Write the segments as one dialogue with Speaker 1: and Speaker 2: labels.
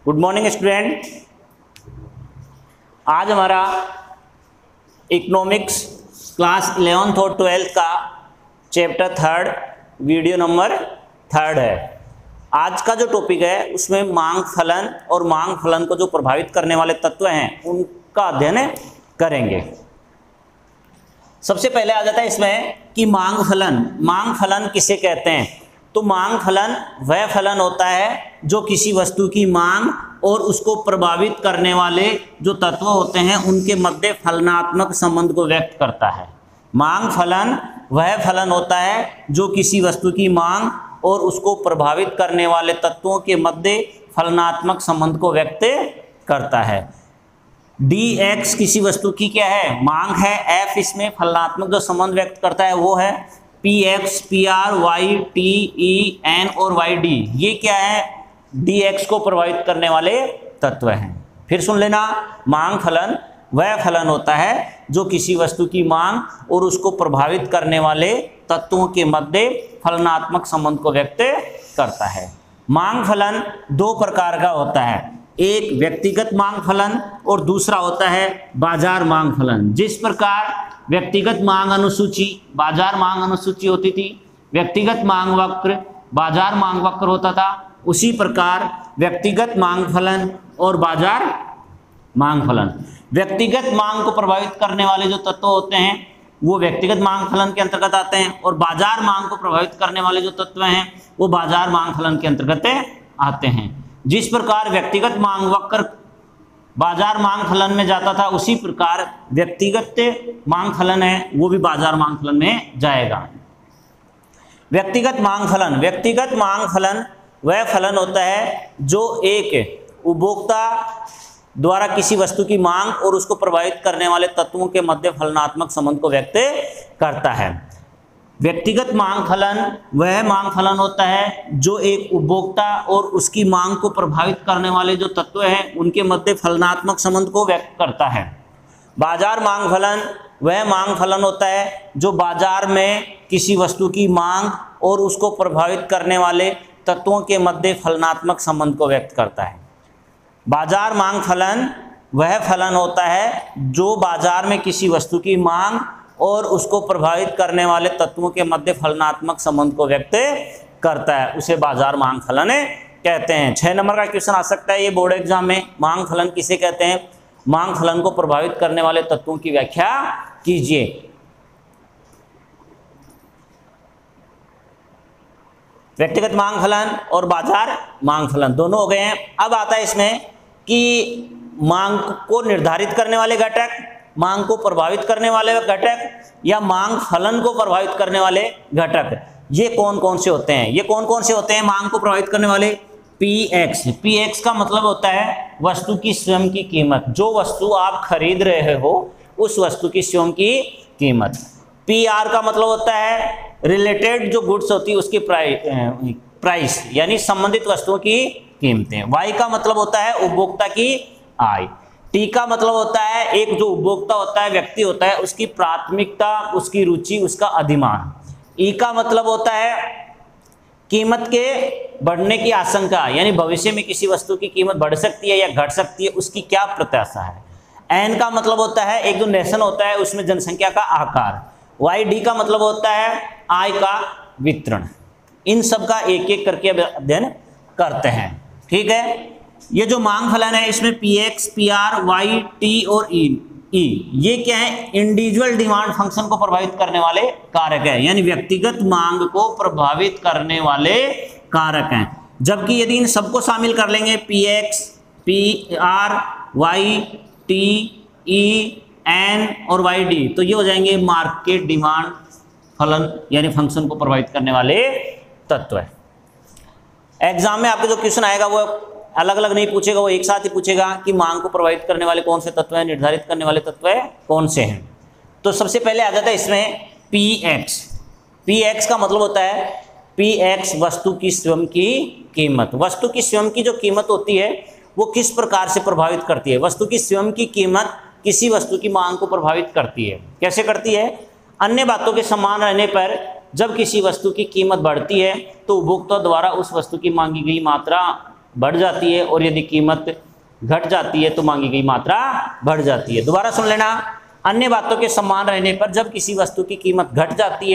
Speaker 1: Good morning student. आज हमारा economics class 11th और 12th का चैप्टर 3 वीडियो नंबर 3 है। आज का जो टॉपिक है उसमें मांग फलन और मांग फलन को जो प्रभावित करने वाले तत्व हैं उनका अध्ययन करेंगे। सबसे पहले आ जाता है इसमें कि मांग फलन किसे कहते हैं। तो मांग फलन वह फलन होता है जो किसी वस्तु की मांग और उसको प्रभावित करने वाले जो तत्व होते हैं उनके मध्य फलनात्मक संबंध को व्यक्त करता है। मांग फलन वह फलन होता है जो किसी वस्तु की मांग और उसको प्रभावित करने वाले तत्वों के मध्य फलनात्मक संबंध को व्यक्त करता है। dx किसी वस्तु की क्या है, मांग है। f इसमें फलनात्मक जो संबंध व्यक्त करता है वो है px, pr, y, t, e, n और yd। ये क्या है, dx को प्रभावित करने वाले तत्व हैं। फिर सुन लेना, मांग फलन वह फलन होता है जो किसी वस्तु की मांग और उसको प्रभावित करने वाले तत्वों के मध्य फलनात्मक संबंध को व्यक्त करता है। मांग फलन दो प्रकार का होता है, एक व्यक्तिगत मांग फलन और दूसरा होता है बाजार मांग फलन। जिस प्रकार व्यक्तिगत मांग अनुसूची, बाजार मांग अनुसूची होती थी, व्यक्तिगत मांग वक्र, बाजार मांग वक्र होता था, उसी प्रकार व्यक्तिगत मांग फलन और बाजार मांग फलन। व्यक्तिगत मांग को प्रभावित करने वाले जो तत्व होते हैं वो व्यक्तिगत मांग फलन के अंतर्गत आते हैं और बाजार मांग को प्रभावित करने वाले जो तत्व हैं वो बाजार मांग फलन के अंतर्गत आते हैं। जिस प्रकार व्यक्तिगत मांग वक्र बाजार मांग फलन में जाता था उसी प्रकार व्यक्तिगत मांग फलन है वो भी बाजार मांग फलन में जाएगा। व्यक्तिगत मांग फलन वह फलन होता है जो एक उपभोक्ता द्वारा किसी वस्तु की मांग और उसको प्रभावित करने वाले तत्वों के मध्य फलनात्मक संबंध को व्यक्त करता है। व्यक्तिगत मांग फलन वह मांग फलन होता है जो एक उपभोक्ता और उसकी मांग को प्रभावित करने वाले जो तत्व हैं उनके मध्य फलनात्मक संबंध को व्यक्त करता है। बाजार मांग फलन वह मांग फलन होता है जो बाजार में किसी वस्तु की मांग और उसको प्रभावित करने वाले तत्वों के मध्य फलनात्मक संबंध को व्यक्त करता है। बाजार मांग फलन वह फलन होता है जो बाजार में किसी वस्तु की मांग और उसको प्रभावित करने वाले तत्वों के मध्य फलनात्मक संबंध को व्यक्त करता है, उसे बाजार मांग फलन कहते हैं। 6 नंबर का क्वेश्चन आ सकता है ये बोर्ड एग्जाम में। मांग फलन किसे कहते हैं, मांग फलन को प्रभावित करने वाले तत्वों की व्याख्या कीजिए। व्यक्तिगत मांग फलन और बाजार मांग फलन दोनों हो गए हैं। अब आता है इसमें कि मांग को निर्धारित करने वाले घटक, मांग को प्रभावित करने वाले घटक या मांग फलन को प्रभावित करने वाले घटक, ये कौन कौन से होते हैं। मांग को प्रभावित करने वाले px का मतलब होता है वस्तु की स्वयं की कीमत, जो वस्तु आप खरीद रहे हो उस वस्तु की स्वयं की कीमत। pr का मतलब होता है रिलेटेड जो गुड्स होती है उसकी प्राइस यानी संबंधित वस्तुओं की कीमतें। y का मतलब होता है उपभोक्ता की आय। टी का मतलब होता है एक जो उपभोक्ता होता है, व्यक्ति होता है, उसकी प्राथमिकता, उसकी रुचि, उसका अधिमान। ई का मतलब होता है कीमत के बढ़ने की आशंका, यानी भविष्य में किसी वस्तु की कीमत बढ़ सकती है या घट सकती है, उसकी क्या प्रत्याशा है। एन का मतलब होता है एक जो नेशन होता है उसमें जनसंख्या का आकार। वाई डी का मतलब होता है आय का वितरण। इन सब का एक एक करके अध्ययन करते हैं, ठीक है। ये जो मांग फलन है इसमें px, pr, y, t और e ये क्या है, इंडिविजुअल डिमांड फंक्शन को प्रभावित करने वाले कारक है, यानी व्यक्तिगत मांग को प्रभावित करने वाले कारक हैं। जबकि यदि इन सबको शामिल कर लेंगे px, pr, y, t, e, n और yd तो ये हो जाएंगे मार्केट डिमांड फलन यानी फंक्शन को प्रभावित करने वाले तत्व है। एग्जाम में आपके जो क्वेश्चन आएगा वो अलग अलग नहीं पूछेगा, वो एक साथ ही पूछेगा कि मांग को प्रभावित करने वाले कौन से तत्व हैं, निर्धारित करने वाले तत्व हैं कौन से हैं। तो सबसे पहले आ जाता है इसमें px का मतलब होता है px वस्तु की स्वयं की कीमत। वस्तु की स्वयं की जो कीमत होती है वो किस प्रकार से प्रभावित करती है। वस्तु की स्वयं की कीमत किसी वस्तु की मांग को प्रभावित करती है। कैसे करती है, अन्य बातों के समान रहने पर जब किसी वस्तु की कीमत बढ़ती है तो उपभोक्ता द्वारा उस वस्तु की मांगी गई मात्रा बढ़ जाती है और यदि कीमत घट जाती है तो मांगी गई मात्रा बढ़ जाती है। दोबारा सुन लेना, अन्य बातों के समान रहने पर जब किसी वस्तु की कीमत घट जाती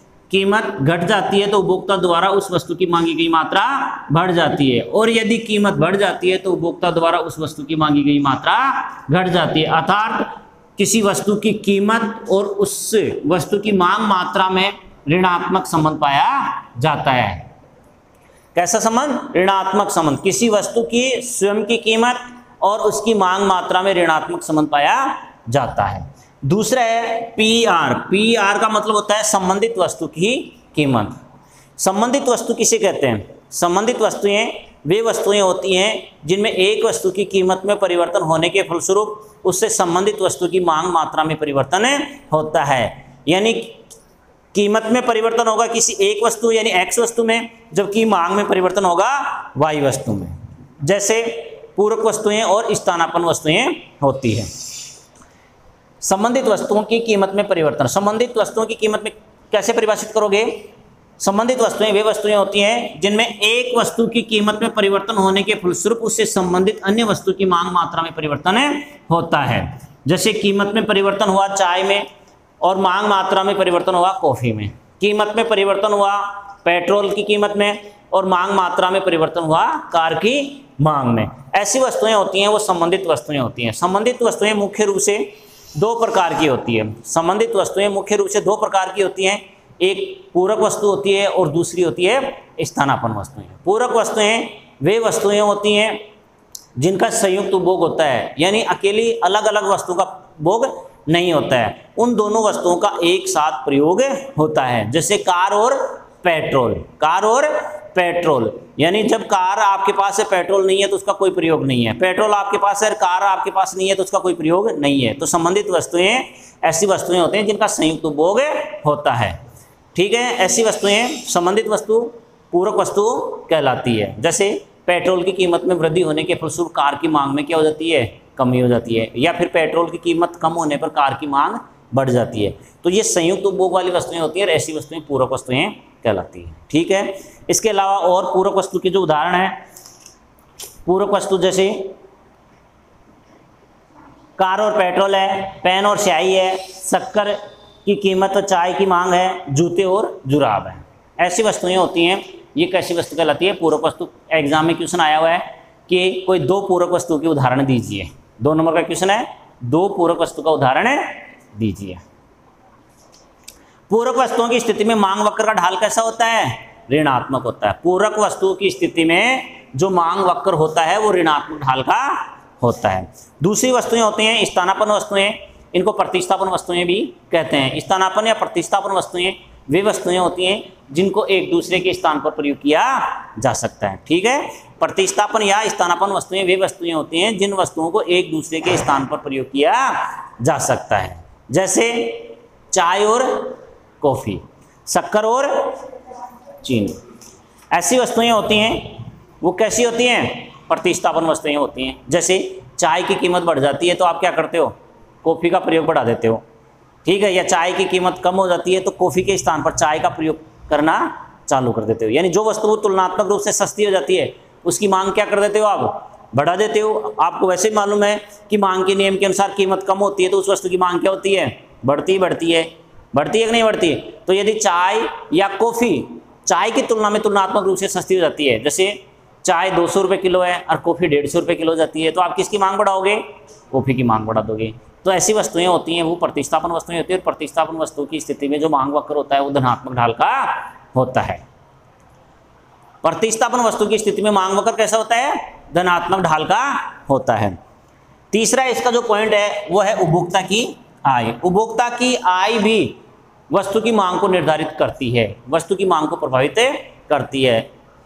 Speaker 1: है तो उपभोक्ता द्वारा उस वस्तु की मांगी गई मात्रा बढ़ जाती है, और यदि कीमत बढ़ जाती है तो उपभोक्ता द्वारा उस वस्तु की मांगी गई मात्रा घट जाती है। अर्थात किसी वस्तु की कीमत और उस वस्तु की मांग मात्रा में ऋणात्मक संबंध पाया जाता है। कैसा संबंध? ऋणात्मक संबंध। किसी वस्तु की स्वयं की कीमत और उसकी मांग मात्रा में ऋणात्मक संबंध पाया जाता है। दूसरा है पीआर। पीआर का मतलब होता है संबंधित वस्तु की कीमत। संबंधित वस्तु किसे कहते हैं? संबंधित वस्तुएं वे वस्तुएं होती हैं जिनमें एक वस्तु की कीमत में परिवर्तन होने के फलस्वरूप उससे संबंधित वस्तु की मांग मात्रा में परिवर्तन होता है। यानी कीमत में परिवर्तन होगा किसी एक वस्तु यानी एक्स वस्तु में, जबकि मांग में परिवर्तन होगा वाई वस्तु में। जैसे पूरक वस्तुएं और स्थानापन्न वस्तुएं होती है। संबंधित वस्तुओं की कीमत में परिवर्तन। संबंधित वस्तुओं की कीमत में कैसे परिभाषित करोगे? संबंधित वस्तुएं वे वस्तुएं होती हैं जिनमें एक वस्तु की कीमत में परिवर्तन होने के फलस्वरूप उससे संबंधित अन्य वस्तु की मांग मात्रा में परिवर्तन होता है। जैसे कीमत में परिवर्तन हुआ चाय में और मांग मात्रा में परिवर्तन हुआ कॉफी में। कीमत में परिवर्तन हुआ पेट्रोल की कीमत में और मांग मात्रा में परिवर्तन हुआ कार की मांग में। ऐसी वस्तुएं होती हैं वो संबंधित वस्तुएं होती हैं। संबंधित वस्तुएं मुख्य रूप से दो प्रकार की होती है। संबंधित वस्तुएं मुख्य रूप से दो प्रकार की होती हैं, एक पूरक वस्तु होती है और दूसरी होती है स्थानापन्न वस्तुएं। पूरक वस्तुएं वे वस्तुएं होती हैं जिनका संयुक्त उपभोग होता है, यानी अकेली अलग अलग वस्तु का उपभोग नहीं होता है, उन दोनों वस्तुओं का एक साथ प्रयोग होता है। जैसे कार और पेट्रोल। कार और पेट्रोल यानी जब कार आपके पास है पेट्रोल नहीं है तो उसका कोई प्रयोग नहीं है, पेट्रोल आपके पास है कार आपके पास नहीं है तो उसका कोई प्रयोग नहीं है। तो संबंधित वस्तुएं ऐसी वस्तुएं होती हैं जिनका संयुक्त उपभोग होता है। ठीक है, ऐसी वस्तुएं संबंधित वस्तु पूरक वस्तु कहलाती है। जैसे पेट्रोल की कीमत में वृद्धि होने के फलस्वरूप कार की मांग में क्या हो जाती है? कमी हो जाती है, या फिर पेट्रोल की कीमत कम होने पर कार की मांग बढ़ जाती है। तो ये संयुक्त उपभोग वाली वस्तुएं होती हैं और ऐसी वस्तुएं पूरक वस्तुएं कहलाती हैं। ठीक है, इसके अलावा और पूरक वस्तु के जो उदाहरण हैं, पूरक वस्तु जैसे कार और पेट्रोल है, पेन और स्याही है, शक्कर की कीमत और चाय की मांग है, जूते और जुराब है। ऐसी वस्तुएं होती हैं। ये कैसी वस्तु कहलाती है? पूरक वस्तु। एग्जाम में क्वेश्चन आया हुआ है कि कोई दो पूरक वस्तु के उदाहरण दीजिए। 2 नंबर का क्वेश्चन है, दो पूरक वस्तु का उदाहरण दीजिए। पूरक वस्तुओं की स्थिति में मांग वक्र का ढाल कैसा होता है? ऋणात्मक होता है। पूरक वस्तुओं की स्थिति में जो मांग वक्र होता है वो ऋणात्मक ढाल का होता है। दूसरी वस्तुएं होती हैं स्थानापन्न वस्तुएं, इनको प्रतिस्थापन वस्तुएं भी कहते हैं। स्थानापन्न या प्रतिस्थापन वस्तुएं वे वस्तुएं होती हैं जिनको एक दूसरे के स्थान पर प्रयोग किया जा सकता है। ठीक है, प्रतिस्थापन या स्थानापन्न वस्तुएं वे वस्तुएं होती हैं जिन वस्तुओं को एक दूसरे के स्थान पर प्रयोग किया जा सकता है। जैसे चाय और कॉफी, शक्कर और चीनी। ऐसी वस्तुएं होती हैं, वो कैसी होती हैं? प्रतिस्थापन वस्तुएं होती हैं। जैसे चाय की कीमत बढ़ जाती है तो आप क्या करते हो? कॉफ़ी का प्रयोग बढ़ा देते हो। ठीक है, या चाय की कीमत कम हो जाती है तो कॉफ़ी के स्थान पर चाय का प्रयोग करना चालू कर देते हो। यानी जो वस्तु तुलनात्मक रूप से सस्ती हो जाती है उसकी मांग क्या कर देते हो? आप बढ़ा देते हो। आपको वैसे ही मालूम है कि मांग के नियम के अनुसार कीमत कम होती है तो उस वस्तु की मांग क्या होती है? बढ़ती है कि नहीं बढ़ती? तो यदि चाय या कॉफ़ी चाय की तुलना में तुलनात्मक रूप से सस्ती हो जाती है, जैसे चाय 200 रुपये किलो है और कॉफ़ी 150 रुपये किलो जाती है, तो आप किसकी मांग बढ़ाओगे? कॉफ़ी की मांग बढ़ा दोगे। तो ऐसी वस्तुएं होती हैं वो प्रतिस्थापन वस्तुएं होती है। और प्रतिस्थापन वस्तु की स्थिति में जो मांग वक्र होता है वो धनात्मक ढाल का होता है। प्रतिस्थापन वस्तु की स्थिति में मांग वक्र कैसा होता है? धनात्मक ढाल का होता है। तीसरा इसका जो पॉइंट है वो है उपभोक्ता की आय। उपभोक्ता की आय भी वस्तु की मांग को निर्धारित करती है, वस्तु की मांग को प्रभावित करती है।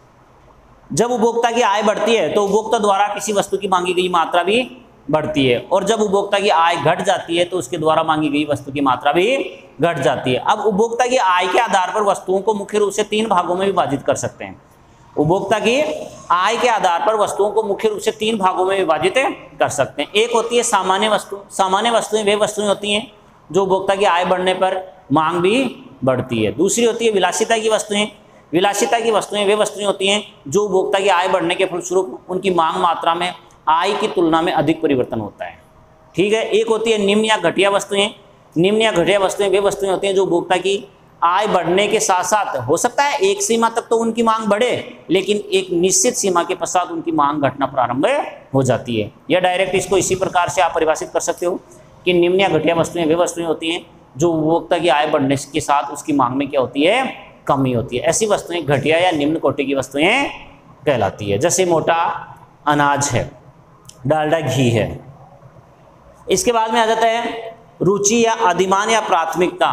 Speaker 1: जब उपभोक्ता की आय बढ़ती है तो उपभोक्ता द्वारा किसी वस्तु की मांगी गई मात्रा भी बढ़ती है, और जब उपभोक्ता की आय घट जाती है तो उसके द्वारा मांगी गई वस्तु की मात्रा भी घट जाती है। अब उपभोक्ता की आय के आधार पर वस्तुओं को मुख्य रूप से 3 भागों में विभाजित कर सकते हैं। उपभोक्ता की आय के आधार पर वस्तुओं को मुख्य रूप से 3 भागों में विभाजित कर सकते हैं। एक होती है सामान्य वस्तु। सामान्य वस्तुएं वे वस्तुएं होती हैं जो उपभोक्ता की आय बढ़ने पर मांग भी बढ़ती है। दूसरी होती है विलासिता की वस्तुएं। विलासिता की वस्तुएं वे वस्तुएं होती हैं जो उपभोक्ता की आय बढ़ने के फलस्वरूप उनकी मांग मात्रा में आय की तुलना में अधिक परिवर्तन होता है। ठीक है। एक होती है निम्न या घटिया वस्तुएं। निम्न या घटिया वस्तुएं वे वस्तुएं होती हैं जो उपभोक्ता की आय बढ़ने के साथ साथ, हो सकता है एक सीमा तक तो उनकी मांग बढ़े, लेकिन एक निश्चित सीमा के पश्चात उनकी मांग घटना प्रारंभ हो जाती है। या डायरेक्ट इसको इसी प्रकार से आप परिभाषित कर सकते हो कि निम्न या घटिया वस्तुएं वे वस्तुएं होती हैं जो उपभोक्ता की आय बढ़ने के साथ उसकी मांग में क्या होती है, कमी होती है। ऐसी वस्तुएं घटिया या निम्न कोटि की वस्तुएं कहलाती है। जैसे मोटा अनाज है, डालडा घी है। इसके बाद में आ जाता है रुचि या अधिमान या प्राथमिकता।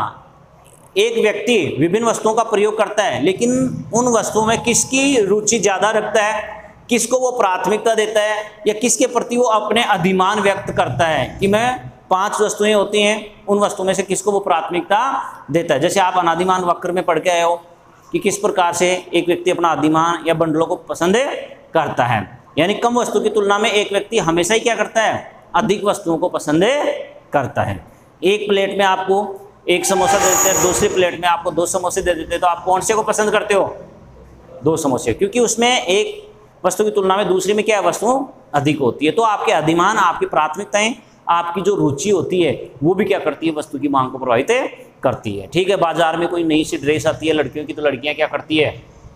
Speaker 1: एक व्यक्ति विभिन्न वस्तुओं का प्रयोग करता है, लेकिन उन वस्तुओं में किसकी रुचि ज़्यादा रखता है, किसको वो प्राथमिकता देता है, या किसके प्रति वो अपने अधिमान व्यक्त करता है कि मैं 5 वस्तुएं होती हैं, उन वस्तुओं में से किसको वो प्राथमिकता देता है। जैसे आप अनादिमान वक्र में पढ़ के आए हो कि किस प्रकार से एक व्यक्ति अपना अधिमान या बंडलों को पसंद करता है। यानी कम वस्तु की तुलना में एक व्यक्ति हमेशा ही क्या करता है, अधिक वस्तुओं को पसंद करता है। एक प्लेट में आपको 1 समोसा दे देते हैं, दूसरी प्लेट में आपको 2 समोसे दे देते हैं, तो आप कौन से को पसंद करते हो, 2 समोसे, क्योंकि उसमें एक वस्तु की तुलना में दूसरी में क्या है, वस्तु अधिक होती है। तो आपके अधिमान, आपकी प्राथमिकताएं, आपकी जो रुचि होती है वो भी क्या करती है, वस्तु की मांग को प्रभावित करती है। ठीक है। बाजार में कोई नई सी ड्रेस आती है लड़कियों की, तो लड़कियां क्या करती है,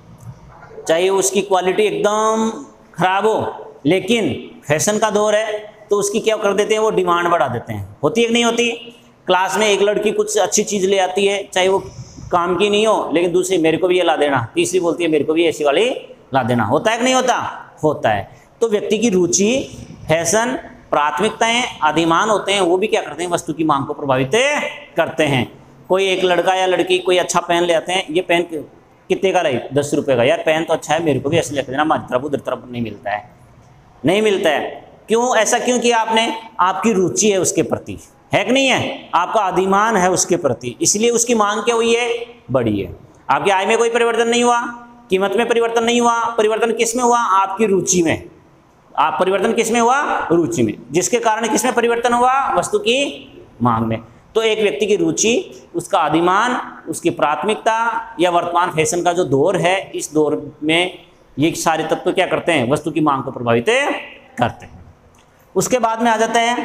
Speaker 1: चाहे उसकी क्वालिटी एकदम खराब हो, लेकिन फैशन का दौर है तो उसकी क्या कर देते हैं, वो डिमांड बढ़ा देते हैं। होती है कि नहीं होती। क्लास में एक लड़की कुछ अच्छी चीज़ ले आती है, चाहे वो काम की नहीं हो, लेकिन दूसरी मेरे को भी ये ला देना, तीसरी बोलती है मेरे को भी ऐसी वाली ला देना। होता है कि नहीं होता, होता है। तो व्यक्ति की रुचि, फैशन, प्राथमिकताएं, अधिमान होते हैं, वो भी क्या करते हैं, वस्तु की मांग को प्रभावित करते हैं। कोई एक लड़का या लड़की कोई अच्छा पेन ले आते हैं, ये पेन कितने का रही, 10 रुपये का, यार पेन तो अच्छा है, मेरे को भी ऐसे लेकर देना, हमारी तरफ उधर तरफ नहीं मिलता है, नहीं मिलता है। क्यों, ऐसा क्यों किया आपने, आपकी रुचि है उसके प्रति, है कि नहीं है, आपका अधिमान है उसके प्रति, इसलिए उसकी मांग क्या हुई है, बढ़ी है। आपकी आय में कोई परिवर्तन नहीं हुआ, कीमत में परिवर्तन नहीं हुआ, परिवर्तन किस में हुआ, आपकी रुचि में। आप परिवर्तन किस में हुआ, रुचि में, जिसके कारण किस में परिवर्तन हुआ, वस्तु की मांग में। तो एक व्यक्ति की रुचि, उसका अधिमान, उसकी प्राथमिकता या वर्तमान फैशन का जो दौर है, इस दौर में ये सारे तत्व क्या करते हैं, वस्तु की मांग को प्रभावित करते हैं। उसके बाद में आ जाता है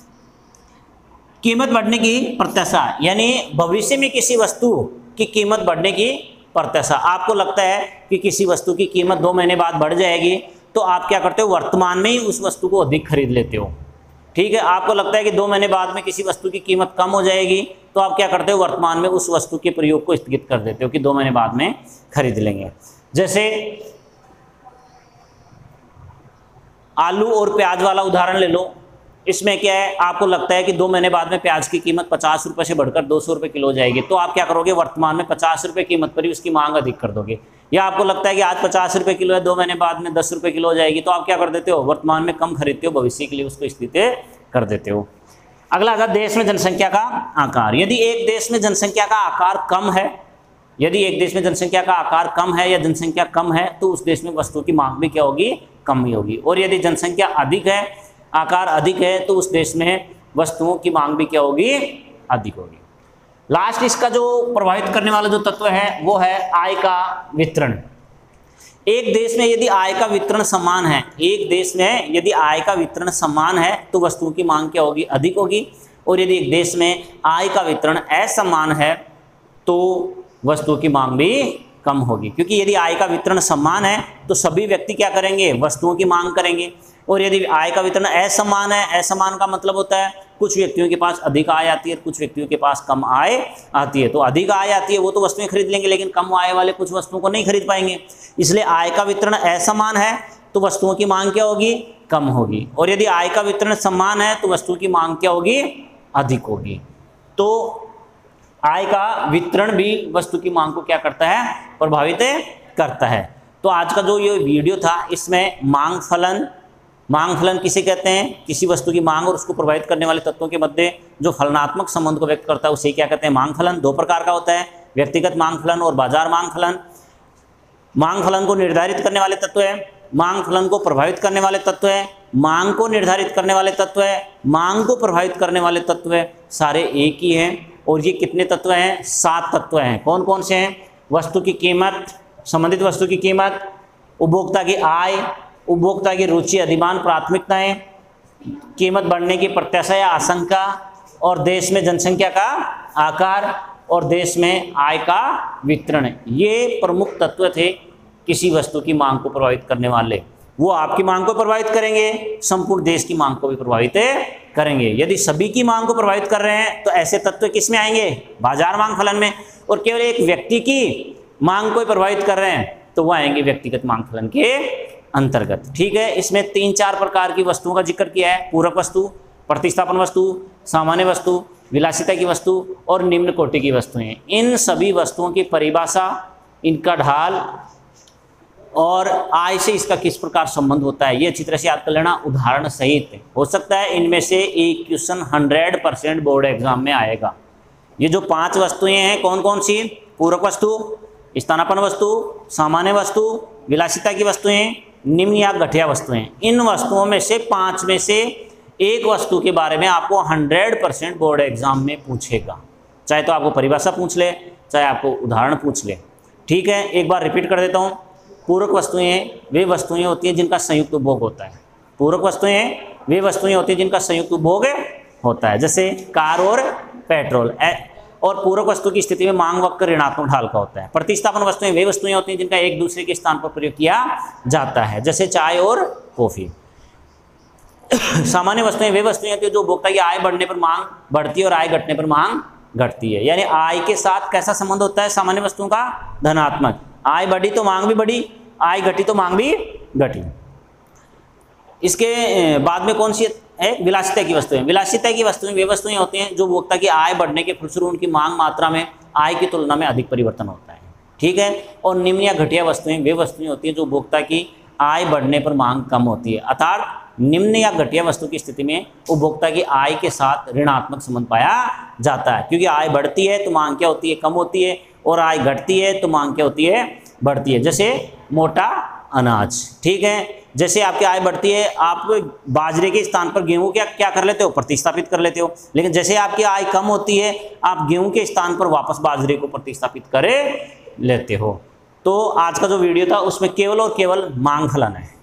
Speaker 1: कीमत बढ़ने की प्रत्याशा, यानी भविष्य में किसी वस्तु की कीमत बढ़ने की प्रत्याशा। आपको लगता है कि किसी वस्तु की कीमत 2 महीने बाद बढ़ जाएगी, तो आप क्या करते हो, वर्तमान में ही उस वस्तु को अधिक खरीद लेते हो। ठीक है। आपको लगता है कि 2 महीने बाद में किसी वस्तु की कीमत कम हो जाएगी, तो आप क्या करते हो, वर्तमान में उस वस्तु के प्रयोग को स्थगित कर देते हो कि 2 महीने बाद में खरीद लेंगे। जैसे आलू और प्याज वाला उदाहरण ले लो। इसमें क्या है, आपको लगता है कि 2 महीने बाद में प्याज की कीमत 50 रुपये से बढ़कर 200 रुपये किलो हो जाएगी, तो आप क्या करोगे, वर्तमान में 50 रुपये कीमत पर ही उसकी मांग अधिक कर दोगे। या आपको लगता है कि आज 50 रुपये किलो है, 2 महीने बाद में 10 रुपये किलो हो जाएगी, तो आप क्या कर देते हो, वर्तमान में कम खरीदते हो, भविष्य के लिए उसको स्थित कर देते हो। अगला आता है देश में जनसंख्या का आकार। यदि एक देश में जनसंख्या का आकार कम है, यदि एक देश में जनसंख्या का आकार कम है या जनसंख्या कम है, तो उस देश में वस्तुओं की मांग भी क्या होगी, कम ही होगी। और यदि जनसंख्या अधिक है, आकार अधिक है, तो उस देश में वस्तुओं की मांग भी क्या होगी, अधिक होगी। लास्ट इसका जो प्रभावित करने वाला जो तत्व है वो है आय का वितरण। एक देश में यदि आय का वितरण समान है, एक देश में यदि आय का वितरण समान है, तो वस्तुओं की मांग क्या होगी, अधिक होगी। और यदि एक देश में आय का वितरण असमान है, तो वस्तुओं की मांग भी कम होगी। क्योंकि यदि आय का वितरण समान है, तो सभी व्यक्ति क्या करेंगे, वस्तुओं की मांग करेंगे। और यदि आय का वितरण असमान है, असमान का मतलब होता है कुछ व्यक्तियों के पास अधिक आय आती है, कुछ व्यक्तियों के पास कम आय आती है। तो अधिक आय आती है वो तो वस्तुएं खरीद लेंगे, लेकिन कम आय वाले कुछ वस्तुओं को नहीं खरीद पाएंगे। इसलिए आय का वितरण असमान है तो वस्तुओं की मांग क्या होगी, कम होगी। और यदि आय का वितरण समान है तो वस्तुओं की मांग क्या होगी, अधिक होगी। तो आय का वितरण भी वस्तु की मांग को क्या करता है, प्रभावित करता है। तो आज का जो ये वीडियो था, इसमें मांग फलन किसे कहते हैं, किसी वस्तु की मांग और उसको प्रभावित करने वाले तत्वों के मध्य जो फलनात्मक संबंध को व्यक्त करता है उसे क्या कहते हैं, मांग फलन। 2 प्रकार का होता है, व्यक्तिगत मांग फलन और बाजार मांग फलन। मांग फलन को निर्धारित करने वाले तत्व है, मांग फलन को प्रभावित करने वाले तत्व है, मांग को निर्धारित करने वाले तत्व है, मांग को प्रभावित करने वाले तत्व है, सारे एक ही हैं। और ये कितने तत्व हैं, 7 तत्व हैं। कौन कौन से हैं, वस्तु की कीमत, संबंधित वस्तु की कीमत, उपभोक्ता की आय, उपभोक्ता की रुचि, अधिमान, प्राथमिकताएं, कीमत बढ़ने की प्रत्याशा या आशंका, और देश में जनसंख्या का आकार और देश में आय का वितरण। ये प्रमुख तत्व थे किसी वस्तु की मांग को प्रभावित करने वाले। वो आपकी मांग को प्रभावित करेंगे, संपूर्ण देश की मांग को भी प्रभावित करेंगे। यदि सभी की मांग को प्रभावित कर रहे हैं तो ऐसे तत्व किस में आएंगे? बाजार मांग फलन में। और केवल एक व्यक्ति की मांग को प्रभावित कर रहे हैं तो वह आएंगे व्यक्तिगत मांग फलन के अंतर्गत। ठीक है, इसमें 3-4 प्रकार की वस्तुओं का जिक्र किया है। पूरक वस्तु, प्रतिस्थापन वस्तु, सामान्य वस्तु, विलासिता की वस्तु और निम्न कोटि की वस्तुएं। इन सभी वस्तुओं की परिभाषा, इनका ढाल और आय से इसका किस प्रकार संबंध होता है, ये अच्छी तरह से याद कर लेना उदाहरण सहित। हो सकता है इनमें से एक क्वेश्चन 100% बोर्ड एग्जाम में आएगा। ये जो 5 वस्तुएं हैं कौन कौन सी? पूरक वस्तु, स्थानापन्न वस्तु, सामान्य वस्तु, विलासिता की वस्तुएं, निम्न या घटिया वस्तुएं। इन वस्तुओं में से 5 में से एक वस्तु के बारे में आपको 100% बोर्ड एग्जाम में पूछेगा, चाहे तो आपको परिभाषा पूछ ले, चाहे आपको उदाहरण पूछ ले। ठीक है, एक बार रिपीट कर देता हूँ। पूरक वस्तुएं वे वस्तुएं होती हैं जिनका संयुक्त उपभोग होता है। पूरक वस्तुएं वे वस्तुएं होती हैं जिनका संयुक्त उपभोग होता है, जैसे कार और पेट्रोल। और पूरक वस्तु की स्थिति में मांग वक्र ऋणात्मक ढाल का होता है। प्रतिस्थापन वस्तुएं वे वस्तुएं होती हैं जिनका एक दूसरे के स्थान पर प्रयोग किया जाता है, जैसे चाय और कॉफी। सामान्य वस्तुएं वे वस्तुएं होती हैं जो उपभोक्ता की आय बढ़ने पर मांग बढ़ती है और आय घटने पर मांग घटती है। यानी आय के साथ कैसा संबंध होता है सामान्य वस्तुओं का? धनात्मक। आय बढ़ी तो मांग भी बढ़ी, आय घटी तो मांग भी घटी। इसके बाद में कौन सी है? विलासिता की वस्तुएं। विलासिता की वस्तुएं वे वस्तुएं होती हैं जो उपभोक्ता की आय बढ़ने के फलस्वरूप उनकी मांग मात्रा में आय की तुलना में अधिक परिवर्तन होता है। ठीक है, और निम्न या घटिया वस्तुएं वे वस्तुएं होती हैं जो उपभोक्ता की आय बढ़ने पर मांग कम होती है। अर्थात निम्न या घटिया वस्तु की स्थिति में उपभोक्ता की आय के साथ ऋणात्मक संबंध पाया जाता है, क्योंकि आय बढ़ती है तो मांग क्या होती है? कम होती है, और आय घटती है तो मांग क्या होती है? बढ़ती है। जैसे मोटा अनाज। ठीक है, जैसे आपकी आय बढ़ती है, आप बाजरे के स्थान पर गेहूं क्या कर लेते हो? प्रतिस्थापित कर लेते हो। लेकिन जैसे आपकी आय कम होती है, आप गेहूं के स्थान पर वापस बाजरे को प्रतिस्थापित कर लेते हो। तो आज का जो वीडियो था उसमें केवल और केवल मांग फलन है।